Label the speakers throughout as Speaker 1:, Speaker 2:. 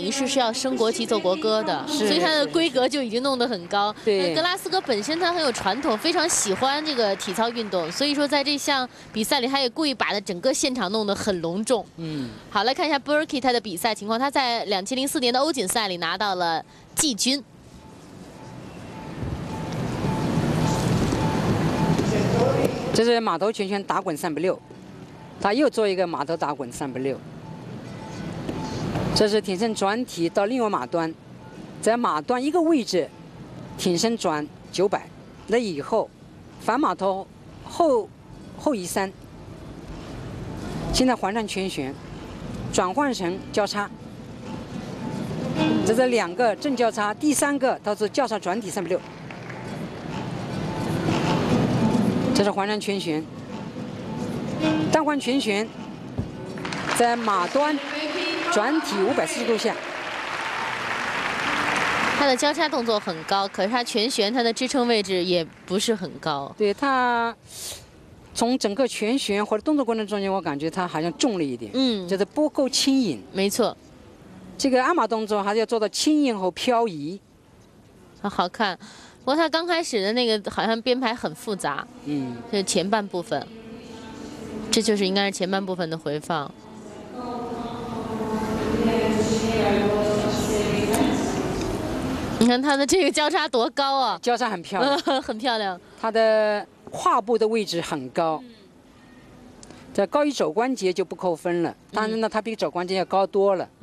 Speaker 1: 仪式是要升国旗、奏国歌的，所以它的规格就已经弄得很高。
Speaker 2: 对，
Speaker 1: 格拉斯哥本身它很有传统，非常喜欢这个体操运动，所以说在这项比赛里，他也故意把整个现场弄得很隆重。好，来看一下 Burkey 他的比赛情况，他在2004年的欧锦赛里拿到了季军。
Speaker 2: 这是马头拳拳打滚360，他又做一个马头打滚360。这是挺身转体到另外马端，在马端一个位置挺身转900，那以后反马头后移3，现在环上拳旋，转换成交叉。这是2个正交叉，第3个倒是交叉转体360。 这是环上拳旋，单环拳旋，在马端转体540度下。
Speaker 1: 他的交叉动作很高，可是他拳旋他的支撑位置也不是很高。
Speaker 2: 对他，从整个拳旋或者动作过程中间，我感觉他好像重了一点。就是不够轻盈。
Speaker 1: 没错，
Speaker 2: 这个鞍马动作还是要做到轻盈后漂移。
Speaker 1: 好看。 不过他刚开始的那个好像编排很复杂，这是前半部分，这就是应该是前半部分的回放。你看他的这个交叉多高啊！
Speaker 2: 交叉很漂亮，
Speaker 1: 很漂亮。
Speaker 2: 他的胯部的位置很高，这高于肘关节就不扣分了，但是呢，他比肘关节要高多了。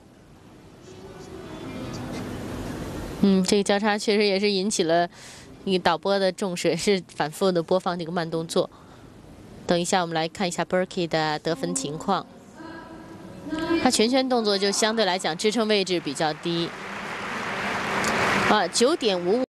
Speaker 1: 这个交叉确实也是引起了你导播的重视，是反复的播放这个慢动作。等一下，我们来看一下 Burkey 的得分情况。他拳旋动作就相对来讲支撑位置比较低，9.55。